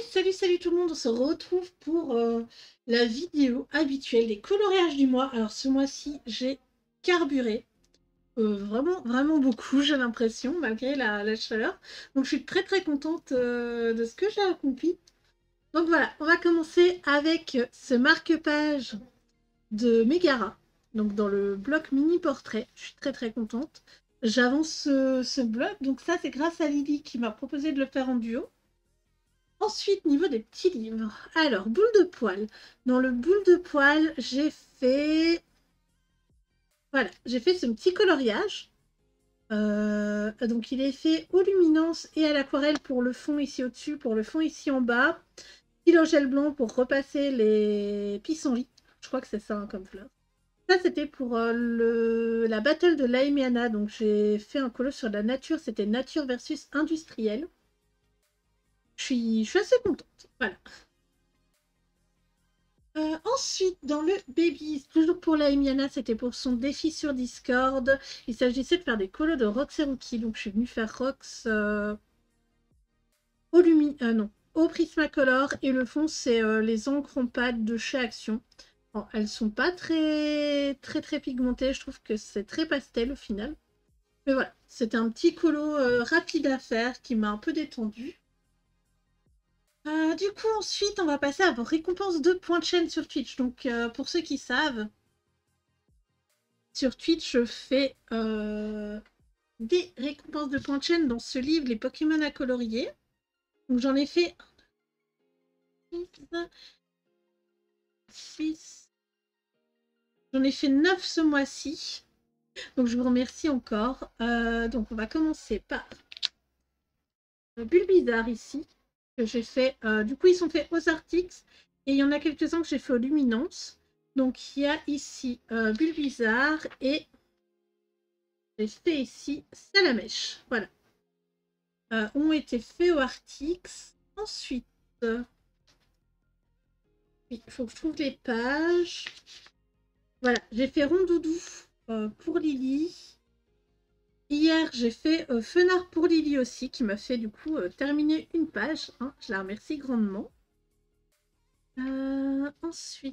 Salut tout le monde, on se retrouve pour la vidéo habituelle des coloriages du mois. Alors ce mois-ci, j'ai carburé, vraiment beaucoup, j'ai l'impression, malgré la chaleur. Donc je suis très contente de ce que j'ai accompli. Donc voilà, on va commencer avec ce marque-page de Megara, donc dans le bloc mini-portrait. Je suis très contente. J'avance ce bloc, donc ça c'est grâce à Lily qui m'a proposé de le faire en duo. Ensuite, niveau des petits livres. Alors, boule de poil. Dans le boule de poil, j'ai fait... Voilà, j'ai fait ce petit coloriage. Donc, il est fait aux luminances et à l'aquarelle pour le fond ici au-dessus, pour le fond ici en bas. Stylo gel blanc pour repasser les pissenlits. Je crois que c'est ça hein, comme fleur. Ça, c'était pour la battle de Laimiana. Donc, j'ai fait un colo sur la nature. C'était nature versus industriel. Je suis assez contente. Voilà. Ensuite, dans le Baby, toujours pour la Emiana, c'était pour son défi sur Discord. Il s'agissait de faire des colos de Rox et Rookie. Donc, je suis venue faire Rox au Prismacolor. Et le fond, c'est les encres en pâte de chez Action. Bon, elles sont pas très pigmentées. Je trouve que c'est très pastel au final. Mais voilà, c'était un petit colo rapide à faire qui m'a un peu détendu. Du coup, ensuite, on va passer à vos récompenses de points de chaîne sur Twitch. Donc, pour ceux qui savent, sur Twitch, je fais des récompenses de points de chaîne dans ce livre, les Pokémon à colorier. Donc, j'en ai fait 6. J'en ai fait 9 ce mois-ci. Donc, je vous remercie encore. Donc, on va commencer par Bulbizarre ici, que j'ai fait. Du coup, ils sont faits aux Arctics. Et il y en a quelques-uns que j'ai fait aux Luminance. Donc, il y a ici Bulbizarre et j'ai fait ici Salamèche. Voilà. Ont été faits aux Arctics. Ensuite, il faut que je trouve les pages. Voilà, j'ai fait Rondoudou pour Lily. Hier, j'ai fait Fenard pour Lily aussi, qui m'a fait du coup terminer une page. Hein, je la remercie grandement. Ensuite,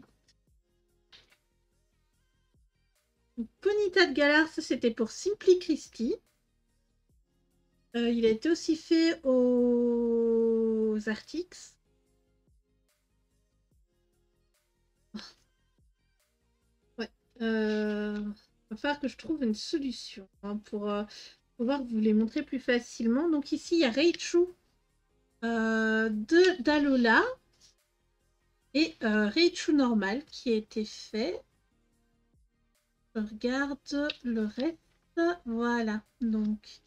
Conita de Galar, ça c'était pour Simply Christie. Il a été aussi fait aux Arctics. Ouais. Va falloir que je trouve une solution hein, pour pouvoir vous les montrer plus facilement. Donc ici, il y a Reichu de Dalola et Reichu normal qui a été fait. Je regarde le reste. Voilà, donc...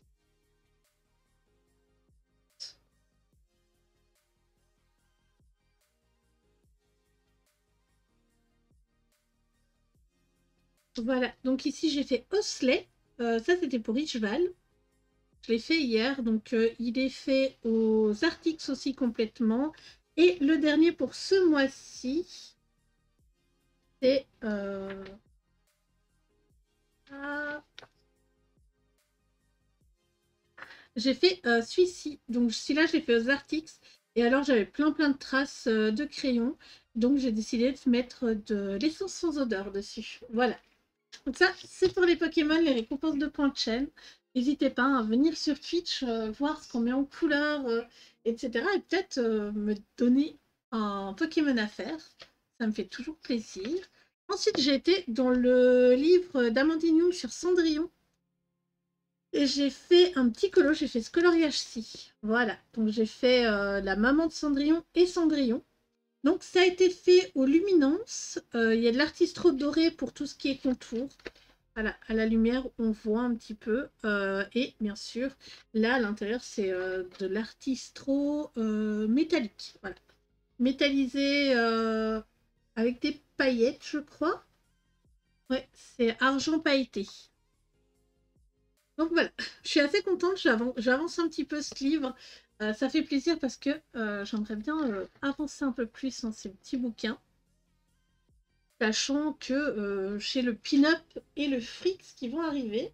Voilà, donc ici j'ai fait Osley. Ça c'était pour Richval. Je l'ai fait hier, donc il est fait aux Arctics aussi complètement. Et le dernier pour ce mois-ci, c'est... J'ai fait celui-ci. Donc celui-là, je l'ai fait aux Arctics. Et alors, j'avais plein de traces de crayon. Donc, j'ai décidé de mettre de l'essence sans odeur dessus. Voilà. Donc ça, c'est pour les Pokémon, les récompenses de points de chaîne. N'hésitez pas à venir sur Twitch, voir ce qu'on met en couleur, etc. Et peut-être me donner un Pokémon à faire. Ça me fait toujours plaisir. Ensuite, j'ai été dans le livre d'Amandine Young sur Cendrillon. Et j'ai fait un petit colo, j'ai fait ce coloriage-ci. Voilà, donc j'ai fait la maman de Cendrillon et Cendrillon. Donc ça a été fait aux luminances. Il y a de l'artistro doré pour tout ce qui est contour. Voilà, à la lumière, on voit un petit peu. Et bien sûr, là, à l'intérieur, c'est de l'artistro métallique. Voilà. Métallisé avec des paillettes, je crois. Ouais, c'est argent pailleté. Donc voilà, je suis assez contente, j'avance un petit peu ce livre. Ça fait plaisir parce que j'aimerais bien avancer un peu plus dans ces petits bouquins. Sachant que chez le Pin-Up et le Frix qui vont arriver.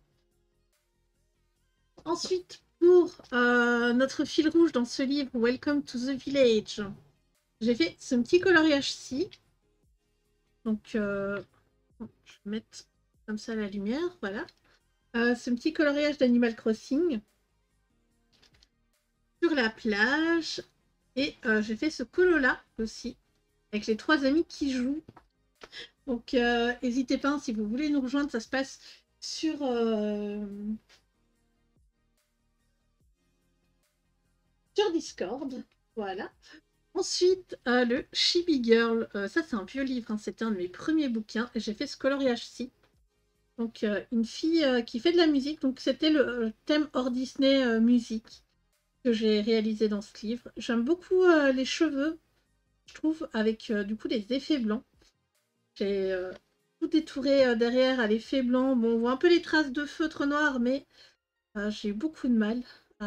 Ensuite, pour notre fil rouge dans ce livre, Welcome to the Village. j'ai fait ce petit coloriage-ci. Donc, je vais mettre comme ça la lumière, voilà. Ce petit coloriage d'Animal Crossing sur la plage. Et j'ai fait ce colo-là aussi, avec les 3 amis qui jouent. Donc, n'hésitez pas, si vous voulez nous rejoindre, ça se passe sur Discord. Voilà. Ensuite, le Chibi Girl. Ça, c'est un vieux livre. Hein, c'était un de mes premiers bouquins. Et j'ai fait ce coloriage-ci. Donc, une fille qui fait de la musique. Donc, c'était le thème hors Disney musique que j'ai réalisé dans ce livre. J'aime beaucoup les cheveux, je trouve, avec du coup les effets blancs. J'ai tout détouré derrière à l'effet blanc. Bon, on voit un peu les traces de feutre noir, mais j'ai eu beaucoup de mal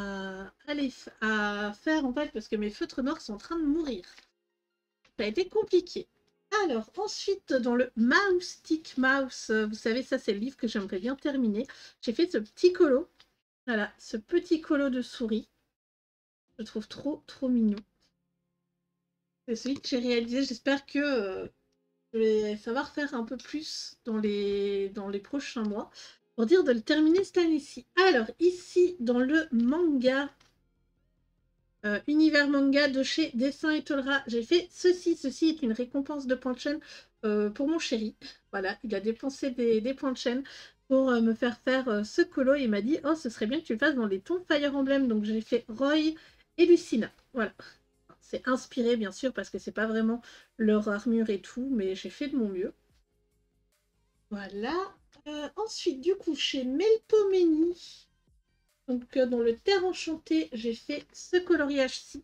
à faire en fait parce que mes feutres noirs sont en train de mourir. Ça a été compliqué. Alors, ensuite, dans le Mouse Mouse, vous savez, ça c'est le livre que j'aimerais bien terminer. J'ai fait ce petit colo. Voilà, ce petit colo de souris. Je le trouve trop, trop mignon. C'est celui que j'ai réalisé. J'espère que je vais savoir faire un peu plus dans les prochains mois pour dire de le terminer cette année-ci. Alors, ici, dans le manga, univers manga de chez Dessin et Tolra, j'ai fait ceci. Ceci est une récompense de points de chaîne pour mon chéri. Voilà, il a dépensé des points de chaîne pour me faire ce colo. Il m'a dit, oh, ce serait bien que tu le fasses dans les tons Fire Emblem. Donc, j'ai fait Roy et Lucina. Voilà. C'est inspiré, bien sûr, parce que c'est pas vraiment leur armure et tout, mais j'ai fait de mon mieux. Voilà. Ensuite, du coup, chez Melpomene, donc dans le Terre Enchantée, j'ai fait ce coloriage-ci.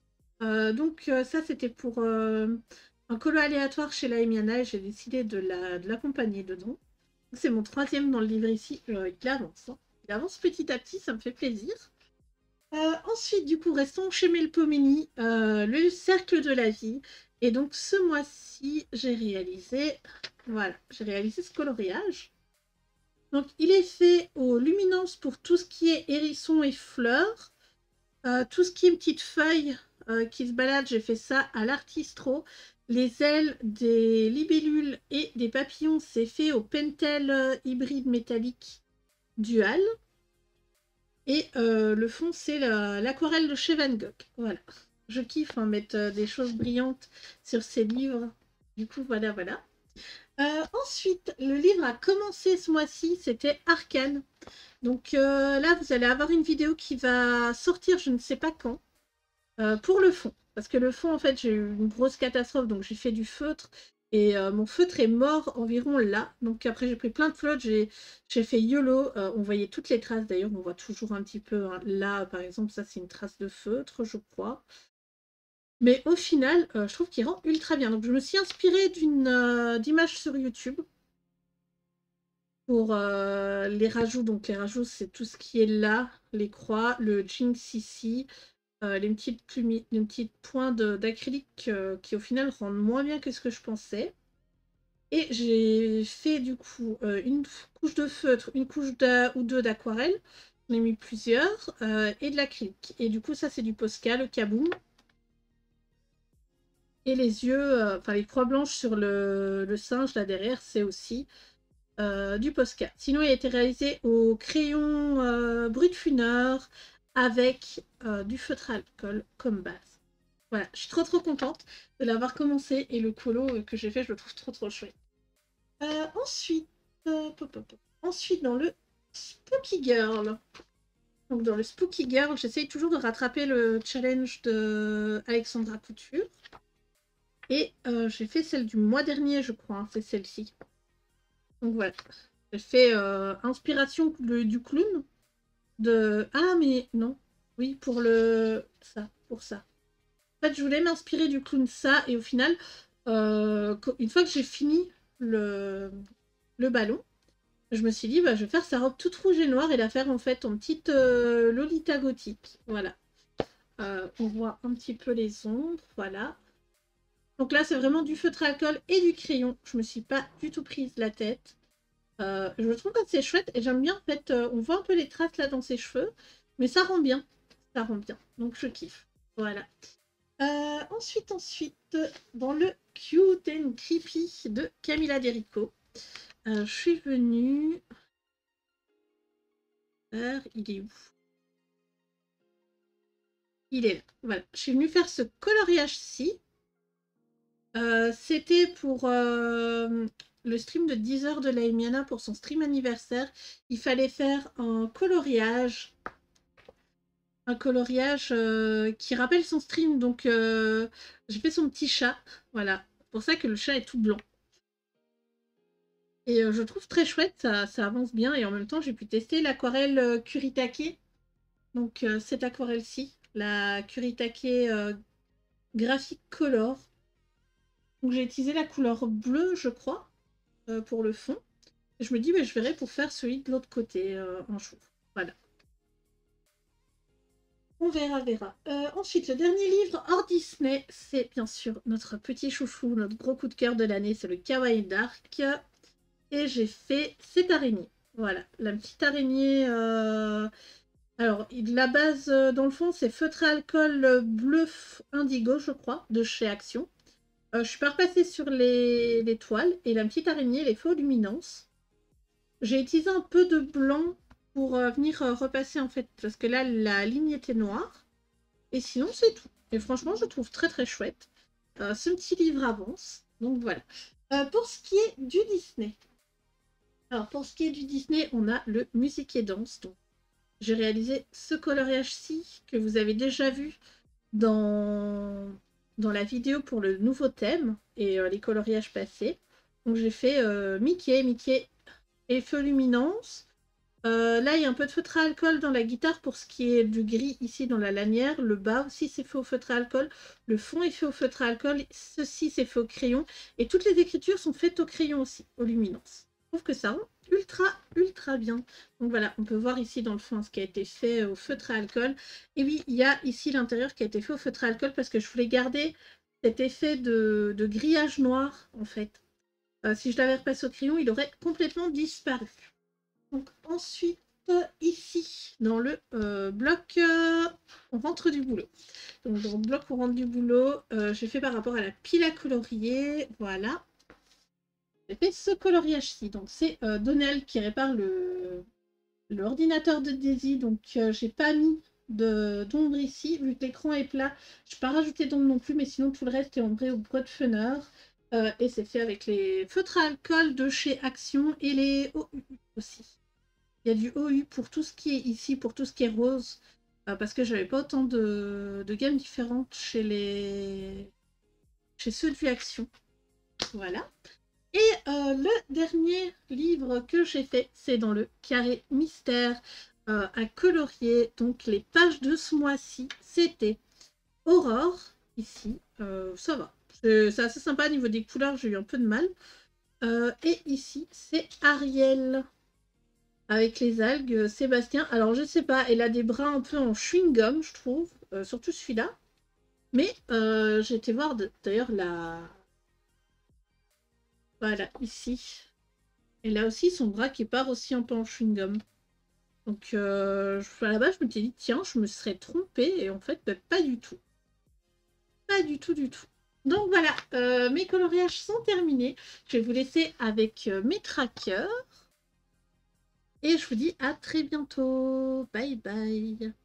Ça, c'était pour un colo aléatoire chez la Emiana et j'ai décidé de l'accompagner dedans. C'est mon 3e dans le livre ici. Il avance. Hein. Il avance petit à petit, ça me fait plaisir. Ensuite, du coup, restons chez Melpomene, le cercle de la vie. Et donc, ce mois-ci, j'ai réalisé ce coloriage. Donc, il est fait aux luminances pour tout ce qui est hérissons et fleurs. Tout ce qui est petites feuilles qui se baladent, j'ai fait ça à l'artistro. Les ailes des libellules et des papillons, c'est fait au pentel hybride métallique dual. Et le fond, c'est l'aquarelle de chez Van Gogh. Voilà. Je kiffe mettre des choses brillantes sur ces livres. Du coup, voilà, voilà. Ensuite, le livre a commencé ce mois-ci, c'était Arcane. Donc là, vous allez avoir une vidéo qui va sortir, je ne sais pas quand, pour le fond. Parce que le fond, en fait, j'ai eu une grosse catastrophe, donc j'ai fait du feutre. Et mon feutre est mort environ là. Donc après, j'ai pris plein de flottes, j'ai fait YOLO. On voyait toutes les traces, d'ailleurs, on voit toujours un petit peu. Hein. Là, par exemple, ça, c'est une trace de feutre, je crois. Mais au final, je trouve qu'il rend ultra bien. Donc je me suis inspirée d'image sur YouTube pour les rajouts. Donc les rajouts, c'est tout ce qui est là, les croix, le Jinx ici, les petites points d'acrylique qui au final rendent moins bien que ce que je pensais. Et j'ai fait du coup une couche de feutre, une couche ou deux d'aquarelle. J'en ai mis plusieurs et de l'acrylique. Et du coup, ça c'est du Posca, le Kaboom. Et les yeux, enfin les croix blanches sur le singe là derrière, c'est aussi du Posca. Sinon, il a été réalisé au crayon brut funeur avec du feutre à alcool comme base. Voilà, je suis trop trop contente de l'avoir commencé et le colo que j'ai fait, je le trouve trop trop chouette. Ensuite, ensuite, dans le Spooky Girl. Donc dans le Spooky Girl, j'essaye toujours de rattraper le challenge de Alexandra Couture. Et j'ai fait celle du mois dernier, je crois, hein, c'est celle-ci. Donc voilà. J'ai fait inspiration du clown. Ah mais non. Oui, pour ça, pour ça. En fait, je voulais m'inspirer du clown ça, et au final, une fois que j'ai fini le ballon, je me suis dit, bah, je vais faire sa robe toute rouge et noire et la faire en fait en petite Lolita gothique. Voilà. On voit un petit peu les ombres, voilà. Donc là, c'est vraiment du feutre à alcool et du crayon. Je me suis pas du tout prise la tête. Je le trouve assez chouette et j'aime bien en fait, on voit un peu les traces là dans ses cheveux, mais ça rend bien. Ça rend bien. Donc je kiffe. Voilà. Ensuite, dans le Cute and Creepy de Camilla Derico, je suis venue faire... Il est où? Il est là. Voilà. Je suis venue faire ce coloriage-ci. C'était pour le stream de 10 heures de la Emiana pour son stream anniversaire. Il fallait faire un coloriage qui rappelle son stream. Donc, j'ai fait son petit chat. Voilà. C'est pour ça que le chat est tout blanc. Et je trouve très chouette, ça avance bien. Et en même temps, j'ai pu tester l'aquarelle Kuritake. Donc, cette aquarelle-ci, la Kuritake Graphic Color. Donc, j'ai utilisé la couleur bleue, je crois, pour le fond. Et je me dis, mais je verrai pour faire celui de l'autre côté un jour. Voilà. On verra. Ensuite, le dernier livre hors Disney, c'est bien sûr notre petit chouchou, notre gros coup de cœur de l'année, c'est le Kawaii Dark. Et j'ai fait cette araignée. Voilà, la petite araignée. Alors, la base, dans le fond, c'est feutre à alcool bleu indigo, je crois, de chez Action. Je suis pas repassée sur les toiles. Et la petite araignée, elle est faux luminance. J'ai utilisé un peu de blanc pour venir repasser, en fait, parce que là, la ligne était noire. Et sinon, c'est tout. Et franchement, je trouve très très chouette. Ce petit livre avance. Donc voilà. Pour ce qui est du Disney. Alors, pour ce qui est du Disney, on a le Musique et Danse. Donc, j'ai réalisé ce coloriage-ci que vous avez déjà vu dans la vidéo pour le nouveau thème et les coloriages passés. Donc, j'ai fait Mickey et feu luminance. Là, il y a un peu de feutre à alcool dans la guitare pour ce qui est du gris ici dans la lanière. Le bas aussi, c'est fait au feutre à alcool. Le fond est fait au feutre à alcool. Ceci, c'est fait au crayon. Et toutes les écritures sont faites au crayon aussi, aux luminances. Je trouve que ça rend ultra bien. Donc voilà, on peut voir ici dans le fond ce qui a été fait au feutre à alcool. Et oui, il y a ici l'intérieur qui a été fait au feutre à alcool parce que je voulais garder cet effet de grillage noir, en fait. Si je l'avais repassé au crayon, il aurait complètement disparu. Donc ensuite, ici, dans le bloc, on rentre du boulot. Donc dans le bloc, on rentre du boulot, j'ai fait par rapport à la pile à colorier, voilà. J'ai fait ce coloriage-ci. Donc c'est Donnell qui répare l'ordinateur de Daisy. Donc j'ai pas mis d'ombre ici, vu que l'écran est plat. Je n'ai pas rajouté d'ombre non plus, mais sinon tout le reste est ombré au Broadfenner. Et c'est fait avec les feutres à alcool de chez Action et les OU aussi. Il y a du OU pour tout ce qui est ici, pour tout ce qui est rose, parce que j'avais pas autant de gammes différentes chez ceux du Action. Voilà. Et le dernier livre que j'ai fait, c'est dans le carré mystère à colorier. Donc les pages de ce mois-ci, c'était Aurore, ici. Ça va. C'est assez sympa au niveau des couleurs, j'ai eu un peu de mal. Et ici, c'est Ariel. Avec les algues, Sébastien. Alors, je sais pas, elle a des bras un peu en chewing-gum, je trouve. Surtout celui-là. Mais j'ai été voir d'ailleurs la... Voilà, ici. Elle a aussi son bras qui part aussi un peu en chewing-gum. Donc, à la base, je me suis dit, tiens, je me serais trompée. Et en fait, bah, pas du tout. Pas du tout. Donc, voilà, mes coloriages sont terminés. Je vais vous laisser avec mes trackers. Et je vous dis à très bientôt. Bye bye.